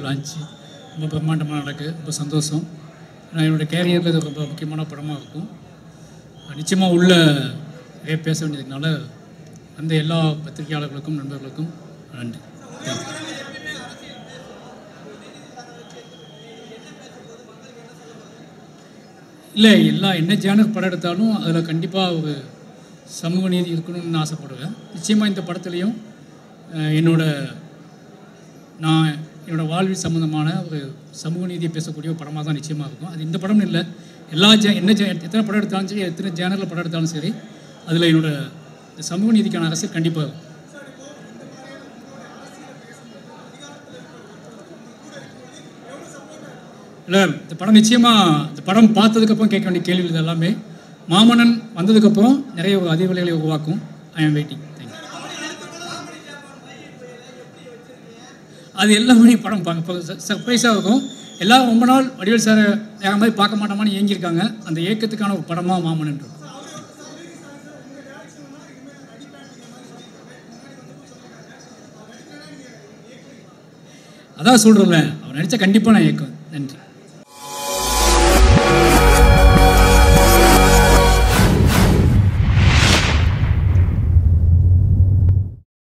Launch ரொம்ப பிரம்மாண்டமாக நடக்குது. ரொம்ப சந்தோஷம். நான் என்னோடய கேரியரில் இது ரொம்ப முக்கியமான படமாக இருக்கும். நிச்சயமாக உள்ள பேச வேண்டியதுனால அந்த எல்லா பத்திரிகையாளர்களுக்கும் நண்பர்களுக்கும் நன்றி. இல்லை, என்ன ஜேனர் படம் எடுத்தாலும் அதில் கண்டிப்பாக ஒரு சமூக நீதி இருக்கணும்னு ஆசைப்படுவேன். நிச்சயமாக இந்த படத்துலேயும் என்னோடய வாழ்வில் சம்மந்தமான ஒரு சமூக நீதியை பேசக்கூடிய ஒரு படமாக தான் நிச்சயமாக இருக்கும். அது இந்த படம்னு இல்லை, எல்லா எத்தனை படம் எடுத்தாலும் சரி, எத்தனை ஜேனரில் படம் எடுத்தாலும் சரி, அதில் என்னோடய சமூக நீதிக்கான அரசியல் கண்டிப்பாக இருக்கும். இல்லை, இந்த படம் நிச்சயமாக இந்த படம் பார்த்ததுக்கப்புறம் கேட்க வேண்டிய கேள்விகள் எல்லாமே மாமன்னன் வந்ததுக்கப்புறம் நிறைய ஒரு அதிர்வலைகளை உருவாக்கும். ஐ ஆம் வெயிட்டிங். தேங்க்யூ. அது எல்லாமே படம் சர்ப்ரைஸாக இருக்கும். எல்லோரும் ரொம்ப நாள் வடிவேல் சாரை வேற மாதிரி பார்க்க மாட்டோமான்னு ஏங்கியிருக்காங்க. அந்த ஏக்கத்துக்கான ஒரு படமாக மாமன்னன் இருக்கும். அதான் சொல்கிறேன்ல, அவர் நடித்தா கண்டிப்பாக நான் ஏக்குவேன். நன்றி.